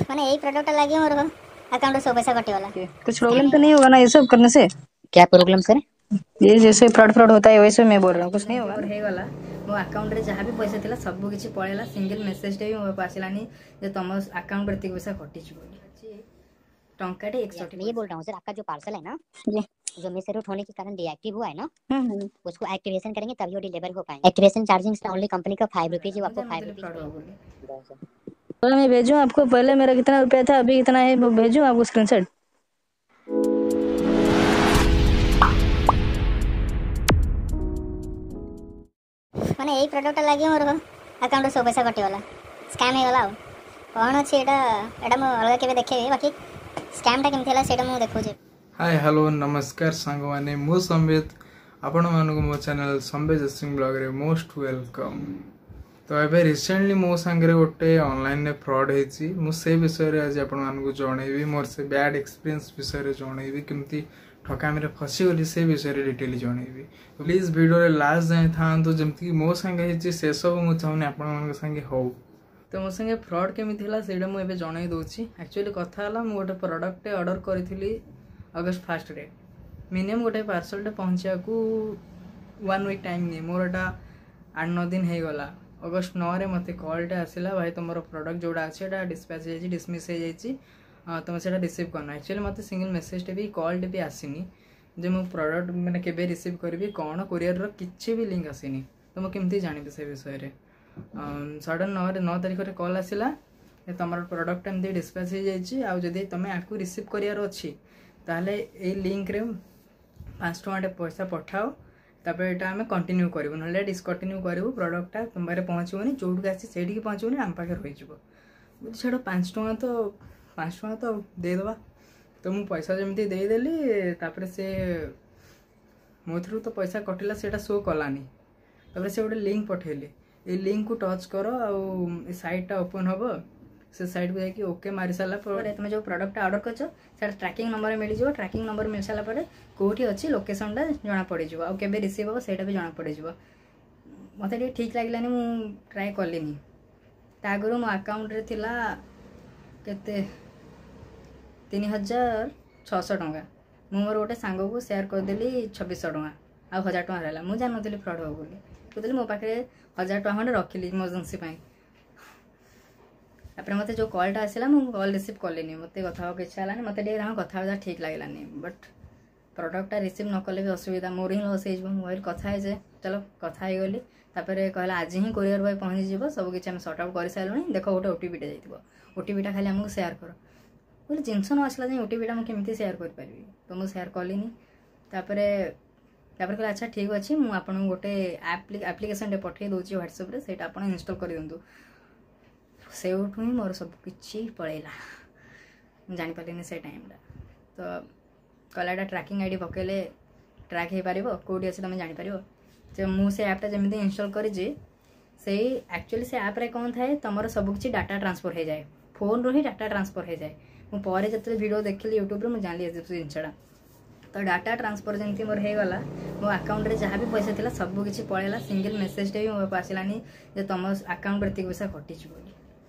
मैंने यही प्रोडक्ट लगी मोर अकाउंट से पैसा कटिगला। कुछ प्रॉब्लम तो नहीं होगा ना ये सब करने से? क्या प्रॉब्लम सर? ये जैसे फ्रॉड होता है वैसे मैं बोल रहा हूँ, कुछ नहीं होगा मोर हेगला मो अकाउंट रे जहाँ भी पैसा थिला सब किछि पळेला। सिंगल मेसेज टे भी मो पास आसिलानी जे तुम अकाउंट रे पैसा कटिछ बोली टंकाटे 100। मैं ये बोल रहा हूँ सर, आपका जो पार्सल है ना, जो मिस रूट होने के कारण डीएक्टिव हुआ है ना, उसको एक्टिवेशन करेंगे तभी वो डिलीवर हो पाएंगे। एक्टिवेशन चार्जिंग ओनली कंपनी का 5 रुपीज, आपको 5 रुपीज। तो मैं भेजूँ आपको? पहले मेरा कितना रुपया था, अभी कितना है, वो भेजूँ आपको स्क्रीनशॉट? मैंने यही प्रोडक्ट लगी मोर अकाउंट से पैसा कटिगला। स्कैम हो गला कौन अच्छी एटा एटा मु अलग केबे देखेबी, बाकी स्कैम टा केमथि हला सेटा मु देखौजे। हाय हेलो नमस्कार सांग माने मु संबित आपण मानको मो चैनल संबित सिंह ब्लॉग रे मोस्ट वेलकम। तो एबे रिसेंटली मो संगे गोटे ऑनलाइन ने फ्रॉड हेची, मु से विषय रे आज आपण मानको जणैबी, मोर से बैड एक्सपीरियंस विषय रे जणैबी, केमती ठकामी रे फसी गली से विषय रे डिटेल जणैबी। तो प्लीज वीडियो रे लास्ट जाय थांतो, जेमती मो संगे हेची से सब मु चाहने आपण मानको संगे हो। तो मो संगे फ्रॉड केमी थिला सेटा मु एबे जणाई दोछि। एक्चुअली कथा हला मु गोटे प्रोडक्ट ऑर्डर करिथिली अगस्त 1 रे। मिनिमम गोटे पार्सल टे पहुंचिया को 1 वीक टाइम नहीं, मोर एटा 8-9 दिन हे गला। अगस्त 9 रे मते कॉल टे आसिला, भाई तुमरो प्रोडक्ट जोड़ा अछि एटा डिस्पैच हे जी, डिसमिस हे जाइछि, तुम सेटा रिसीव करना। एक्चुअली मते सिंगल मेसेज टे भी कॉल टे भी आसीनी जे मो प्रोडक्ट माने केबे रिसीव करबी, कोन कोरियर रो किछि भी लिंक आसीनी। तो मो केमती जानिबे से विषय रे। सडन 9 तारिख रे कॉल आसिला तुम प्रोडक्ट एमती डिस्पैच हो जाइए, आउ जदि तुम आपको रिसीव करार अच्छी ताहले ए लिंक रे 5 टଙ୍କା पैसा पठाओ, तापर एटा हमें कंटिन्यू करूँ ना डिस्कंटिन्यू करूँ। प्रोडक्टा तुम पाखे पहुँचबनी, जोटू आसी से पहुँचबनी आम पाखे रही बुझे छाड़ 5 ଟଙ୍କା तो देदेवा। तो मुझे पैसा जमी देदेली, तापर से मो थ्रू तो पैसा कटिला सेटा शो कलानी। तापर से गोटे लिंक पठेली, ये लिंक को टच कर आ साइटा ओपन हम, से साइट को जाकि ओके मारी सारा पर तुम जो प्रोडक्ट ऑर्डर कर ट्रैकिंग नंबर मिल जाए। ट्रैकिंग नंबर मिल सारा पर कौटी अच्छी लोकेशन टा जना पड़ जाए, आउ केबे रिसीव हो सेटा भी जना पड़ जाए। मत ठीक लगलानी, मु ट्राए कलिनी। आगु मो अकाउंट रे थिला केते 3600 टଙ୍କା। मु मोर गोटे सांग को शेयर करदेली 2600 टଙ୍କା, आ 1000 टଙ୍କା रहला। मु जान नथली फ्रॉड हो बोली, कहली मो पाखे 1000 टଙ୍କା खंडे रखिली इमरजेंसी पाई। तापर मते जो कॉलटा आसिला मु कॉल रिसीव कलिनी, मते कथा हो इच्छा हलानी, मते टे कथा ठीक लागलानी। बट प्रोडक्टटा रिसीव न कले भी असुविधा, मोर ही लॉस हो। मोबाइल कथा है जे चलो कथा हो गली। तापर कहला आज ही कोरियर बॉय पहुँची जीव, सब किसी आम सॉर्ट आउट कर सारूँ। देख गोटे ओटीपीटा जाइए, ओटीपीटा खाली आमको शेयर कर बोले जिनस न आसला जाए ओटीपीटा मुझे शेयर करें। तो मुझे शेयर कलिनी। तापर कहला अच्छा ठीक अच्छे, मुझे आपको गोटे एप्लिकेशन टे पठे दूसरी व्हाट्सएप रे, सेटा आप इंस्टॉल कर दिंतु। से ही मोर सब किछि पळेला, जानी पारिनी से टाइमटा। तो कहला ट्रैकिंग आईडी पकेले ट्रैक हो पार, कौटी अच्छे तुम जापर। जो मुझे ऐपटा जमी इनस्टॉल कर एक्चुअली से ऐप रे कौन थाए, तुम सब किसी डाटा ट्रांसफर हो जाए, फोन रो ही डाटा ट्रांसफर हो जाए। मुझे जो वीडियो देखली यूट्यूब रे, मुझे जानी जिनसा। तो डाटा ट्रांसफर जमी मोर होगला, मो अकाउंट रे जहाँ भी पैसा थिला सब किसी पळेला। सिंगल मेसेज टे भी मो आसिलानी जे तुम अकाउंट रे पैसा कटिछ बोली।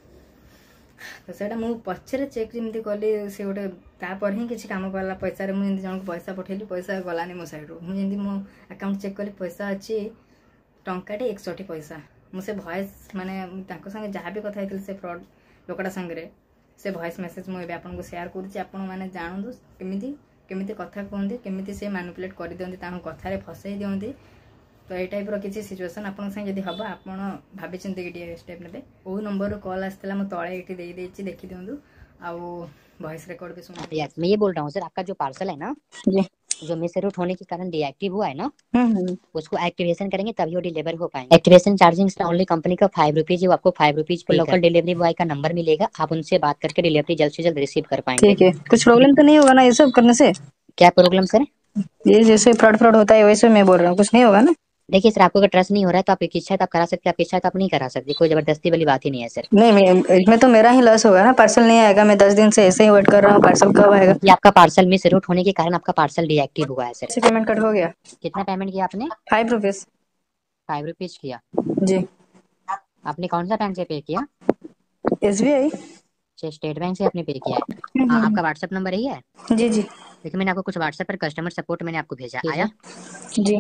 तो सेटा मु पछरे चेक जमी कली, से गोटे तापर ही किसी काम कला पैसा रे। मुझे जन को पैसा पठेली, पैसा गलानी मो साइड रू। मुझे मो अकाउंट चेक कली, पैसा अच्छी टंकाटे 61 पैसा। मुझे वॉइस माने संगे जहाँ भी कथा से फ्रॉड लोकटा संगे से वॉइस मेसेज मुझे आपको शेयर करुच्ची। आपण मैंने जानतु केमिति केमिति कथा कहते, केमिति से मैनिपुलेट कर दियंती, कथार फसई दियंती। तो ये टाइप रही सिचुएसन आपन संगे जदि हम आप भाई चिंती कि स्टेप ने वो नंबर कॉल आसाला मैं तले ये देखी दिंतु आउ वॉइस रिकॉर्ड भी सुना। मैं ये बोल रहा हूँ सर, आपका जो पार्सल है ना, जो मिस रूट होने के कारण डीएक्टिव हुआ है ना, उसको एक्टिवेशन करेंगे तभी वो डिलीवर हो पाएंगे। एक्टिवेशन चार्जिंग ओनली कंपनी का 5 रुपीज, वो आपको 5 रुपीज पे लोकल डिलीवरी बॉय का नंबर मिलेगा, आप उनसे बात करके डिलीवरी जल्द से जल्द रिसीव कर पाएंगे। ठीक है, कुछ प्रॉब्लम तो नहीं होगा ना ये सब करने से? क्या प्रॉब्लम सर? ये जैसे फ्रॉड होता है वैसे मैं बोल रहा हूँ, कुछ नहीं होगा ना? देखिए सर, आपको अगर ट्रस्ट नहीं हो रहा है तो आप एक इच्छा है तो आप करा सकते हैं, आपकी इच्छा है तो आप नहीं करा सकते, कोई जबरदस्ती वाली बात ही नहीं है सर। नहीं, इसमें तो मेरा ही लॉस होगा ना, पार्सल नहीं आएगा। मैं 10 दिन से ऐसे ही वेट कर रहा हूँ, पार्सल कब आएगा? ये आपका पार्सल मिस रूट होने के कारण आपका पार्सल डीएक्टिव हुआ है सर। पेमेंट कट हो गया। कितना पेमेंट किया आपने? 5 रुपीज। 5 रुपीज किया जी। आपने? कौन सा बैंक से पे किया? SBI। अच्छा, स्टेट बैंक से आपने पे किया है। आपका व्हाट्सएप नंबर यही है? जी जी देखिए मैंने आपको कुछ व्हाट्सएप पर कस्टमर सपोर्ट मैंने आपको भेजा, आया? जी।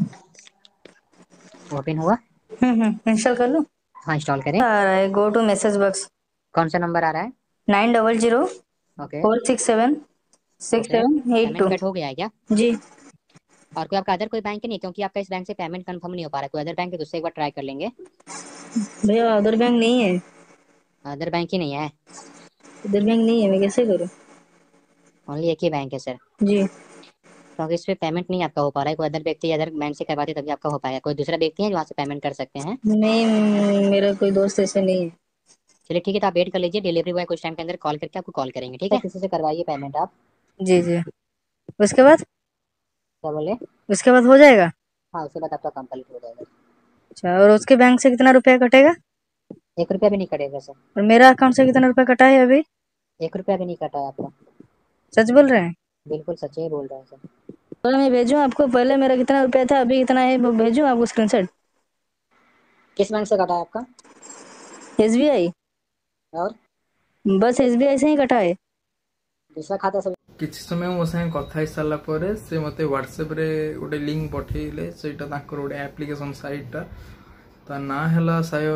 ओपन हुआ? इंस्टॉल कर लूँ? हाँ इंस्टॉल करें। आ रहा है, गो टू मैसेज बॉक्स। कौन सा नंबर आ रहा है? 900 ओके 467 पेमेंट 6782। कट हो गया है क्या? जी। और कोई आपका अदर कोई बैंक नहीं, क्योंकि आपका इस बैंक से पेमेंट कंफर्म नहीं हो पा रहा है। कोई अदर बैंक है तो उससे एक बार ट्राई कर लेंगे। भैया अदर बैंक नहीं है, अदर बैंक ही नहीं है? इधर बैंक नहीं है, मैं कैसे करूँ? ओनली एक ही बैंक है सर। जी। क्योंकि इस पे पेमेंट नहीं आपका हो पा रहा है। कोई अदर व्यक्ति अदर बैंक से करवाते तभी आपका हो पाएगा। कोई दूसरा व्यक्ति है जो वहाँ से पेमेंट कर सकते हैं? नहीं, मेरा कोई दोस्त ऐसे नहीं है। चलिए ठीक है, तो आप वेट कर लीजिए, डिलीवरी बॉय कुछ टाइम के अंदर कॉल करके आपको कॉल करेंगे, ठीक है? किसी से करवाइए पेमेंट आप। जी जी। उसके बाद? क्या बोले? उसके बाद हो जाएगा? हाँ उसके बाद आपका कंप्लीट हो जाएगा। अच्छा, और उसके बैंक से कितना रुपया कटेगा? 1 रुपया भी नहीं कटेगा सर। और मेरा अकाउंट से कितना रुपया कटा है अभी? 1 रुपया भी नहीं कटा है आपका। सच बोल रहे हैं? बिल्कुल सच ही बोल रहे हैं सर। तो मैं भेजूँ आपको? पहले मेरा कितना रुपया था, अभी कितना है, वो भेजूँ आपको स्क्रीनशॉट? किस बैंक से कटा है आपका? SBI। और बस SBI से ही कटा है। दूसरा खाता सब? କିଛି ସମୟ ମୋ ସାଙ୍ଗେ କଥା ହେଇସାରିଲା ପରେ ସେ ମୋତେ ହ୍ୱାଟ୍ସଆପ୍ରେ ଗୋଟେ ଲିଙ୍କ୍ ପଠେଇଲେ। ସେଇଟା ତାଙ୍କର ଗୋଟେ ଆପ୍ଲିକେସନ୍ ସାଇଟ୍ଟା, ତା ନାଁ ହେଲା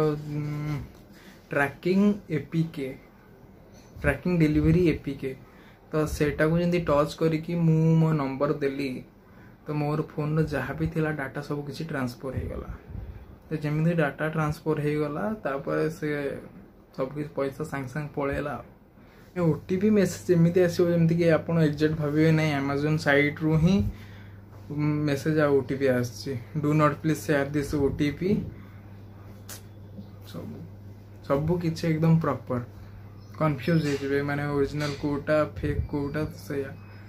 tracking APK, tracking delivery APK। ତ ସେଇଟାକୁ ଯେମିତି ଟଚ୍ କରିକି ମୁଁ ମୋ ନମ୍ବର ଦେଲି ତ ମୋର ଫୋନ୍ର ଯାହା ବି ଥିଲା ଡାଟା ସବୁ କିଛି ଟ୍ରାନ୍ସଫର୍ ହେଇଗଲା। ତ ଯେମିତି ଡାଟା ଟ୍ରାନ୍ସଫର୍ ହେଇଗଲା ତାପରେ ସେ ସବୁ କିଛି ପଇସା ସାଙ୍ଗେ ସାଙ୍ଗେ ପଳେଇଲା। OTP मेसेज एमती आसो जमीक आप एक्जाक्ट भावे ना Amazon साइट्रु ही मेसेज आ OTP आसी, do not please share this OTP। सब किसी एकदम प्रॉपर कंफ्यूज हो माने ओरिजिनल कोटा फेक कोटा से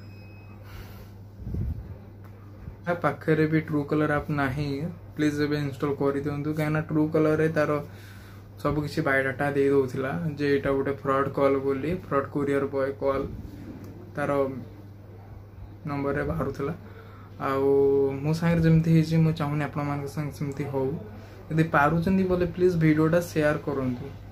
पाखे भी ट्रू कलर आप ना प्लीज ए इंस्टॉल कर दिंतु कहीं ट्रू कलर तार सब किसी बायोडाटा दे दौला जे यहाँ गोटे फ्रॉड कॉल बोली, फ्रॉड कुरियर बॉय कॉल तार नंबर रे बाहर मो सांगे जमी मुझे चाहूनी आपमती हो यदि पार्टी बोले प्लीज वीडियोटा शेयर करूँ।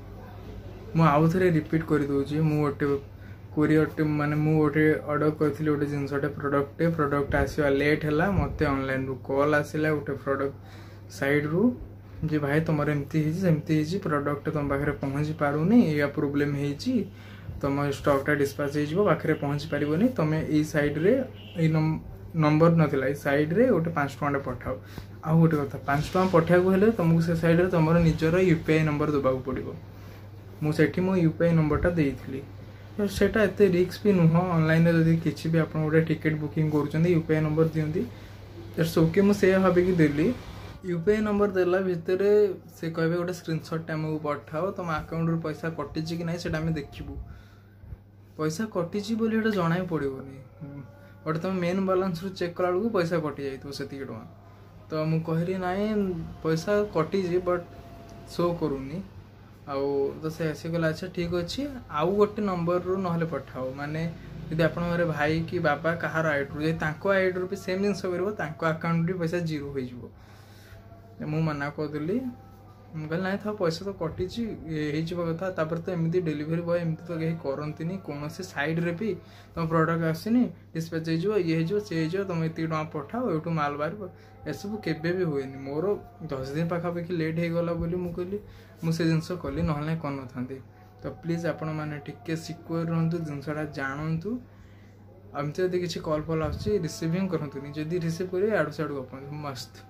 मुझे रिपीट कर दूसरी मुझे कुरियर माने मुझे ऑर्डर करी गोटे जिनसटे प्रोडक्ट आसवा लेट है मत ऑनलाइन रु कॉल आसला गोटे प्रोडक्ट साइड रू जे भाई तुम एमती प्रोडक्ट तुम पाखे पहुँची पारूनी या प्रोब्लेम होती तुम स्टॉकटा डिस्पैच हो पाखे पहुँची पारनी तुम ये साइड्रे नंबर नाला साइड रे गोटे 5 टଙ୍କା पठाओ। आ गोटे कथा 5 टଙ୍କା पठाइबो हेले तुमको से साइड रे तुमर निजर UPI नंबर देबाक पड़ो। मुझे मो UPI नंबरटा देइथिली। तो सेटा एते रिस्क भी नुह। ऑनलाइन रे जदि किछि भी आपन गोटे टिकट बुकिंग करूचंदी UPI नंबर दियंती दैट्स ओके। मु से भाबिकी देली UPI नंबर देला भितर से कहबे गोटे स्क्रीनशॉट आमको पठाओ तुम अकाउंट रू पैसा कटि कि ना सेटा आम देखिबू। पैसा कटि बोली एटा जणाई पड़ोनी बट तुम मेन बैलेंस रू चेक कला बेलू पैसा कटि जाइतो सेति टका। तो मु कहली नाई पैसा कटि बट शो करूनी आउ तो से ऐसे कहला अच्छा ठीक अच्छे आउ गोटे नंबर रू नहले पठाओ। माने यदि आप भाई कि बाबा कहार आईडी रू आईडी रू भी सेम जिन कर अकाउंट भी पैसा जीरो हो मु मना करदेली। कहली ना था पैसा तो कटि कथा तो एमती डिलीवरी बॉय एमती तो कहीं करती कौन से साइड रे भी तुम प्रोडक्ट आसनी डिस्पैच हो ये सी हो तुम ये टका पठाओ यूँ माल बाहर एसबू केबे भी हुए। मोर 10 दिन पाखापाखि लेट हो गला कहली मुझे जिनस कली ना कर न। तो प्लीज आपण मैंने टिके सिक्योर रुहतु जिनसा जानतु एमती जब किसी कॉल फल आसिंग करतुनि जदि रिसीव करेंगे आड़ू साड़ू गप मस्त।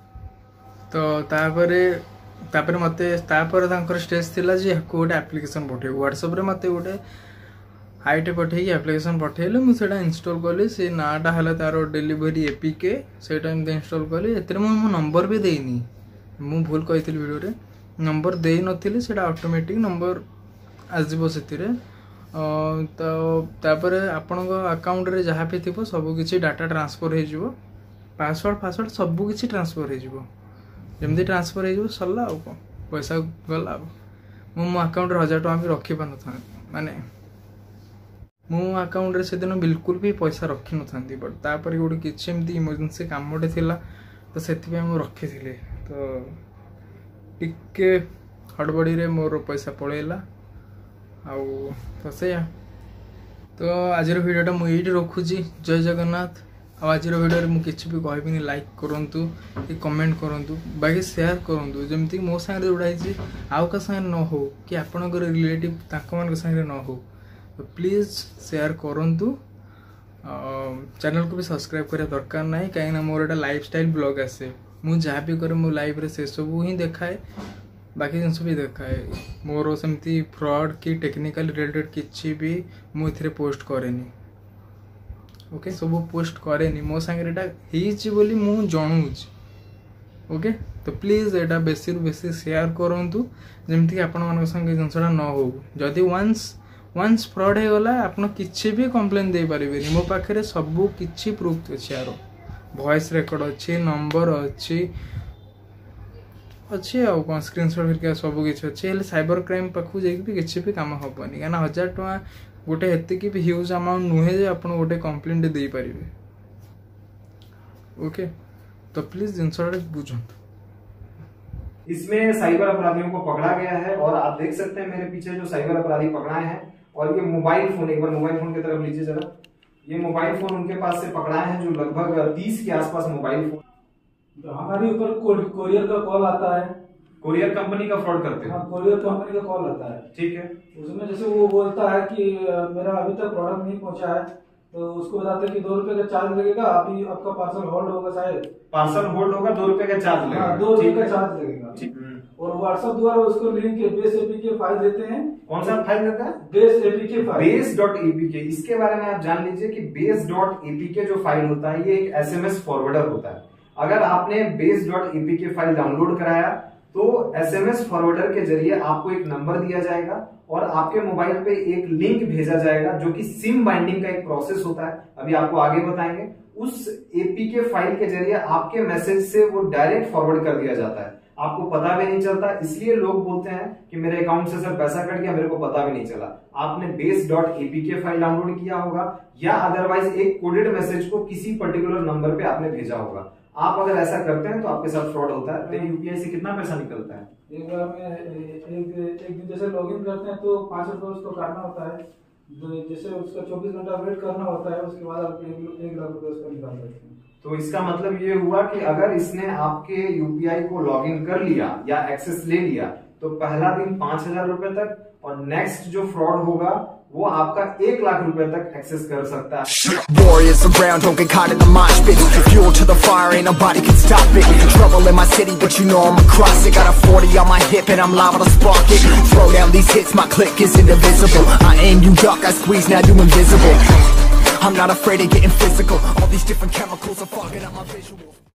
तो तापर मत स्टेज थिला जे गोटे एप्लिकेशन पठे व्हाट्सएप रे मत गोटे आईटे पठे एप्लिकेशन पठेले मुझे इंस्टॉल कली से नाटा है तार डिलीवरी APK सेटा इंस्टॉल कली। ए मो नंबर भी देनी मु भूल कही वीडियो नंबर दे नी से ऑटोमेटिक नंबर आसब से तो आपण अकाउंट रे जहाँ भी थी सब किसी डाटा ट्रांसफर हो पासवर्ड सब किसी ट्रांसफर हो जमी ट्रांसफर हो सरला कौन पैसा गला। मो अकाउंट 1000 टଙ୍କା भी रखी पार था माने मो अकाउंट रे से दिन बिल्कुल भी पैसा रखी न था बट तापर गोटे किसी एमती इमरजेंसी कामटे थिला तो से रखी थी। तो टिके हड़बड़ी रे मोर पैसा पड़ेला आउ तो से तो आज भिडियोटा मुझे रखुची। जय जगन्नाथ। आज भिडियो में किसी भी कहबी लाइक करूँ कि कमेंट करूँ बाकी शेयर करूँ जमीक मो सागर जोड़ाई आउ का सागर न हो कि आपणकर रिलेटिव मान सागर न हो तो प्लीज शेयर करूँ। चैनल को भी सब्सक्राइब करा दरकार ना कहीं मोर एटा लाइफस्टाइल ब्लॉग आसे मुझे जहाँ भी करे मो लाइफ रे से सब ही देखाए बाकी जिन भी देखाए मोर सेमती फ्रॉड कि टेक्निकल रिलेटेड किसी भी मुझे पोस्ट करेनी। ओके सब पोस्ट करेनी मो सांगे एटा बोली मु जणुची। ओके तो प्लीज एटा बेसी रु बेसी शेयर करूँ जमती कि आपण मान संगे जिनसा न हो जदि वंस फ्रॉड हो गला आपन किछि भी कंप्लेन दे पारिबे मो पाखरे सब किछि प्रूफ अछि यार वॉइस रिकॉर्ड अछि नंबर अछि आउ कौन स्क्रीनशॉट करके सब किछि अछि हेले साइबर क्राइम पाखु जे भी किछि भी काम हबनी काना 1000 टका गोटे हेतिकी भी ह्यूज अमाउंट नुहे जे आपण गोटे कंप्लेंट दे पारिबे। ओके तो प्लीज जिनसा बुझो। इसमें साइबर अपराधियों को पकड़ा गया है और आप देख सकते हैं मेरे पीछे जो साइबर अपराधी पकड़ाए हैं और ये मोबाइल फोन, एक बार मोबाइल फोन की तरफ लीजिए जरा। ये मोबाइल फोन उनके पास से पकड़ाए हैं जो लगभग 30 के आसपास मोबाइल फोन। तो हमारे ऊपर कोरियर का कॉल आता है, कोरियर कंपनी का फ्रॉड करते हैं। हाँ, कोरियर कंपनी का कॉल आता है। ठीक है। उसमें जैसे वो बोलता है कि मेरा अभी तक प्रोडक्ट नहीं पहुंचा है तो उसको बताते हैं कि 2 रुपए का चार्ज लगेगा, अभी आपका पार्सल होल्ड होगा, शायद पार्सल होल्ड होगा, 2 रुपए का चार्ज लगेगा। हाँ, 2 रुपए का चार्ज लगेगा। और व्हाट्सएप द्वारा उसको लिंक बेस एपीके फाइल देते हैं। कौन सा फाइल देता है? Base APK file, base.apk। इसके बारे में आप जान लीजिए कि base.apk जो फाइल होता है ये एक SMS फॉरवर्डर होता है। अगर आपने base.apk फाइल डाउनलोड कराया तो SMS फॉरवर्डर के जरिए आपको एक नंबर दिया जाएगा और आपके मोबाइल पे एक लिंक भेजा जाएगा जो कि सिम बाइंडिंग का एक प्रोसेस होता है, अभी आपको आगे बताएंगे। उस एपीके फाइल के जरिए आपके मैसेज से वो डायरेक्ट फॉरवर्ड कर दिया जाता है, आपको पता भी नहीं चलता। इसलिए लोग बोलते हैं कि मेरे अकाउंट से सर पैसा कट गया, मेरे को पता भी नहीं चला। आपने base.apk फाइल डाउनलोड किया होगा या अदरवाइज एक कोडेड मैसेज को किसी पर्टिकुलर नंबर पे आपने भेजा होगा। आप अगर ऐसा करते हैं तो आपके साथ फ्रॉड होता है। तो यूपीआई से कितना पैसा निकलता है? एक बार में एक दिन जैसे लॉगिन करते हैं तो 5 रुपए उसको काटना होता है, जैसे उसका 24 घंटा वेट करना होता है, उसके बाद आप 1 लाख रुपए उसका निकाल सकते हैं। तो इसका मतलब ये हुआ कि अगर इसने आपके यूपीआई को लॉगिन कर लिया या एक्सेस ले लिया तो पहला दिन 5,000 रुपए तक और नेक्स्ट जो फ्रॉड होगा वो आपका 1 लाख रुपए तक एक्सेस कर सकता है। Warriors around, don't get caught in the mosh pit. Fuel to the fire, ain't nobody can stop it. Trouble in my city, but you know I'm across it. Got a 40 on my hip and I'm liable to spark it. Throw down these hits, my click is indivisible. I aim, you duck, I squeeze, now you invisible. I'm not afraid of getting physical. All these different chemicals are fogging up my visuals.